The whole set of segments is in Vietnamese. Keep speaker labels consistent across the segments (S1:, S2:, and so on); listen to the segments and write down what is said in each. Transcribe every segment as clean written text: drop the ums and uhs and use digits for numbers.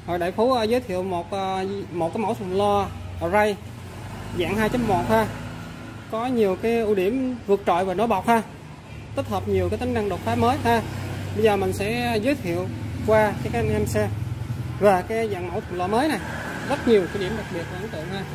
S1: Rồi Đại Phú giới thiệu một cái mẫu thùng lo array dạng 2.1 ha, có nhiều cái ưu điểm vượt trội và nổi bật ha, tích hợp nhiều cái tính năng đột phá mới ha. Bây giờ mình sẽ giới thiệu qua cho các anh em xem về cái dạng mẫu thùng lo mới này, rất nhiều cái điểm đặc biệt và ấn tượng ha.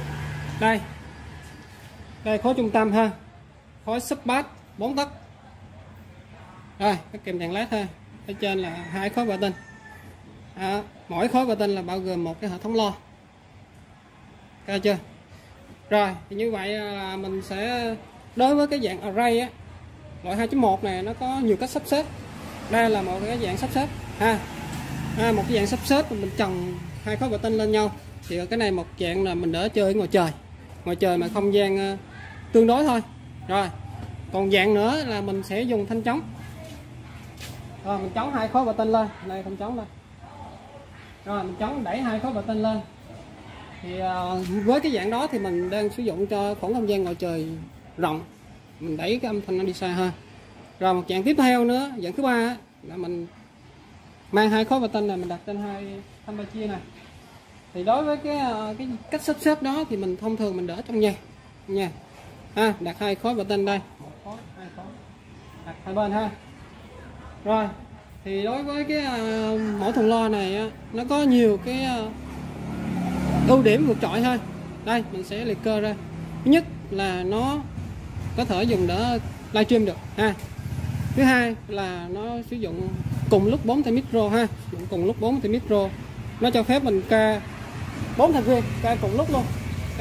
S1: Đây khối trung tâm ha, khối sub bass 4 tấc. Rồi cái kèm đèn led ha, ở trên là 2 khối vệ tinh. Mỗi khối vệ tinh là bao gồm một cái hệ thống lo, coi chưa? Rồi thì như vậy là mình sẽ đối với cái dạng array á, loại 2.1 này nó có nhiều cách sắp xếp. Đây là một cái dạng sắp xếp ha, một cái dạng sắp xếp mình chồng 2 khối vệ tinh lên nhau. Thì cái này một dạng là mình đỡ chơi ngoài trời mà không gian tương đối thôi. Rồi còn dạng nữa là mình sẽ dùng thanh chống. Rồi mình chống 2 khối vệ tinh lên, đây không chống đây. Rồi mình chống đẩy 2 khối vệ tinh lên. Thì với cái dạng đó thì mình đang sử dụng cho khoảng không gian ngoài trời rộng, mình đẩy cái âm thanh nó đi xa hơn. Rồi một dạng tiếp theo nữa, dạng thứ ba là mình mang 2 khối vệ tinh này mình đặt trên 2 thanh ba chia này. Thì đối với cái cách sắp xếp đó thì mình thông thường mình đỡ trong nhà nha, đặt 2 khối vệ tinh đây, 1 khối 2 khối đặt hai bên ha. Rồi thì đối với cái mẫu thùng lo này nó có nhiều cái ưu điểm vượt trội thôi. Đây mình sẽ liệt kê ra. Thứ nhất là nó có thể dùng để livestream được ha. Thứ hai là nó sử dụng cùng lúc 4 tay micro ha, dùng cùng lúc 4 tay micro. Nó cho phép mình ca 4 thành viên ca cùng lúc luôn,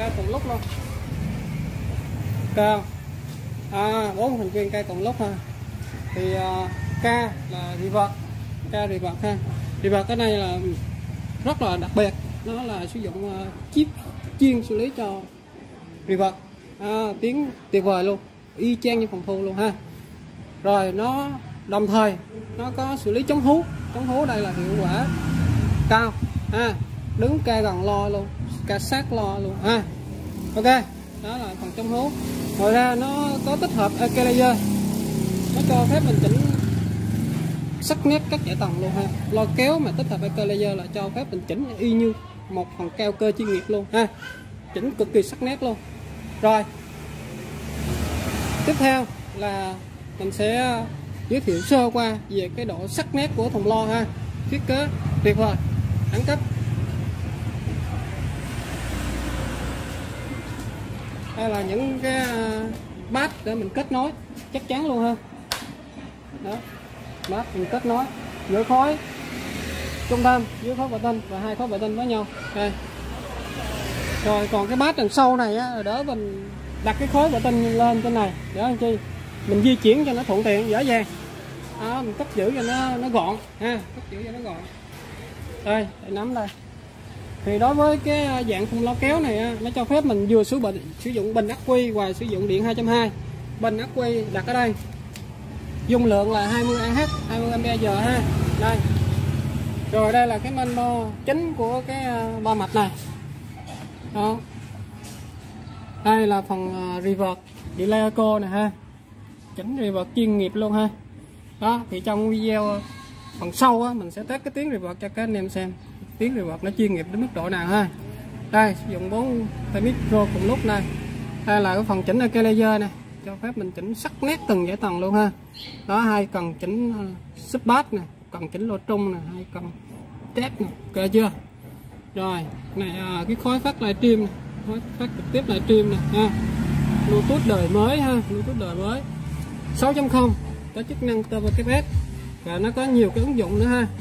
S1: cao 4 thành viên ca cùng lúc ha. Thì ca là reverb ha. Reverb cái này là rất là đặc biệt, nó là sử dụng chip chuyên xử lý cho reverb, tiếng tuyệt vời luôn, y chang như phòng thu luôn ha. Rồi nó đồng thời nó có xử lý chống hú đây là hiệu quả cao ha, đứng ca gần lo luôn, ca sát lo luôn ha. Ok, đó là phần chống hú. Ngoài ra nó có tích hợp equalizer, nó cho phép mình chỉnh sắc nét các dải tầng luôn ha. Lo kéo mà tích hợp equalizer là cho phép mình chỉnh y như một phần cao cơ chuyên nghiệp luôn ha, chỉnh cực kỳ sắc nét luôn. Rồi tiếp theo là mình sẽ giới thiệu sơ qua về cái độ sắc nét của thùng lo ha. Thiết kế tuyệt vời, đẳng cấp. Đây là những cái bass để mình kết nối chắc chắn luôn ha. Đó, bass mình kết nối giữa khối trung tâm, giữa khối vệ tinh và 2 khối vệ tinh với nhau. Đây. Rồi còn cái bass đằng sau này đỡ mình đặt cái khối vệ tinh lên trên này để làm chi mình di chuyển cho nó thuận tiện dễ dàng. Mình cất giữ cho nó gọn ha, Đây, để nắm đây. Thì đối với cái dạng thùng lo kéo này nó cho phép mình vừa sử dụng bình ắc quy và sử dụng điện 2.2. Bình ắc quy đặt ở đây, dung lượng là 20Ah, 20Ah ha. Đây. Rồi đây là cái manh bo chính của cái ba mạch này. Đó. Đây là phần reverb delay echo này ha, chỉnh reverb chuyên nghiệp luôn ha. Đó thì trong video phần sau mình sẽ test cái tiếng reverb cho các anh em xem tiếng reverb nó chuyên nghiệp đến mức độ nào ha. Đây sử dụng 4 tay micro cùng lúc này. Đây là cái phần chỉnh equalizer này, cho phép mình chỉnh sắc nét từng dải tầng luôn ha. Đó, 2 cần chỉnh sub bass nè, cần chỉnh lỗ trung nè, 2 cần test nè, ok chưa? Rồi này cái khối phát livestream này, khối phát trực tiếp livestream nè ha. Bluetooth đời mới ha, Bluetooth đời mới 6.0 có chức năng TVKS và nó có nhiều cái ứng dụng nữa ha,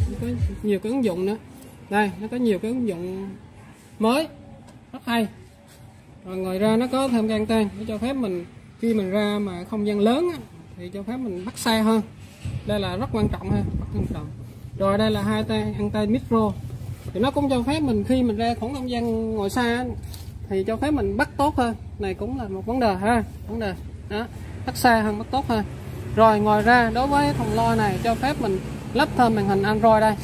S1: Đây nó có nhiều cái ứng dụng mới rất hay. Rồi ngoài ra nó có thêm cái anten để cho phép mình khi mình ra mà không gian lớn thì cho phép mình bắt xa hơn. Đây là rất quan trọng ha, Rồi đây là 2 tay anten micro thì nó cũng cho phép mình khi mình ra khoảng không gian ngồi xa thì cho phép mình bắt tốt hơn. Này cũng là một vấn đề ha, đó, bắt xa hơn, bắt tốt hơn. Rồi ngoài ra đối với thùng lo này cho phép mình lắp thêm màn hình Android đây,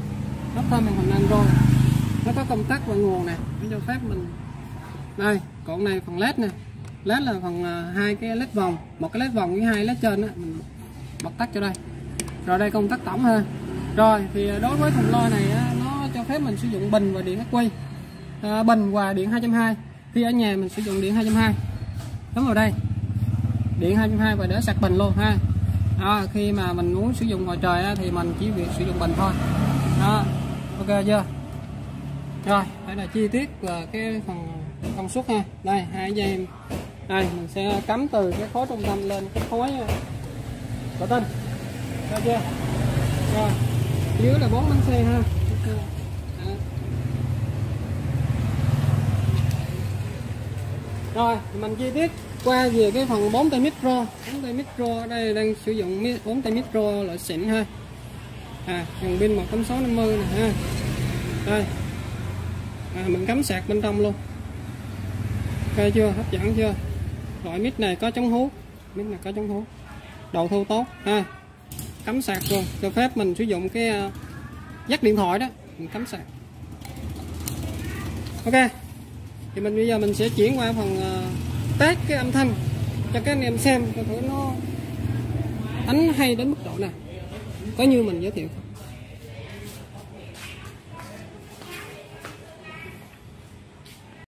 S1: nó có công tắc và nguồn này, nó cho phép mình đây. Còn này phần led nè, led là phần 2 cái led vòng, một cái led vòng với 2 led trên mình bật tắt cho đây. Rồi đây công tắc tổng ha. Rồi thì đối với thùng lo này nó cho phép mình sử dụng bình và điện ắc quy, bình và điện 220. Khi ở nhà mình sử dụng điện 220, bấm vào đây điện 220 và để sạc bình luôn ha. Khi mà mình muốn sử dụng ngoài trời thì mình chỉ việc sử dụng bình thôi. Ok chưa? Rồi, đây là chi tiết về cái phần công suất ha. Đây 2 dây, đây mình sẽ cắm từ cái khối trung tâm lên cái khối quả tinh, được chưa? Rồi dưới là 4 bánh xe ha. Rồi mình chi tiết qua về cái phần 4 tay micro. 4 tay micro đây đang sử dụng 4 tay micro loại xịn ha. Dòng pin 18650 nè ha. Đây mình cắm sạc bên trong luôn, ok chưa, hấp dẫn chưa? Loại mic này có chống hút, mic này có chống hút, đầu thu tốt ha. Cắm sạc luôn, cho phép mình sử dụng cái jack điện thoại đó, mình cắm sạc. Ok, thì bây giờ mình sẽ chuyển qua phần test cái âm thanh cho các anh em xem coi thử nó đánh hay đến mức độ nào, có như mình giới thiệu.